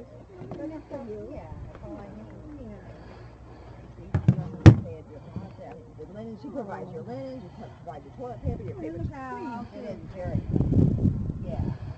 But it's for you. Yeah, that's all I need. Yeah. The linen, she provides your linen, you provide your toilet paper, your paper towel. Please, It is very, yeah.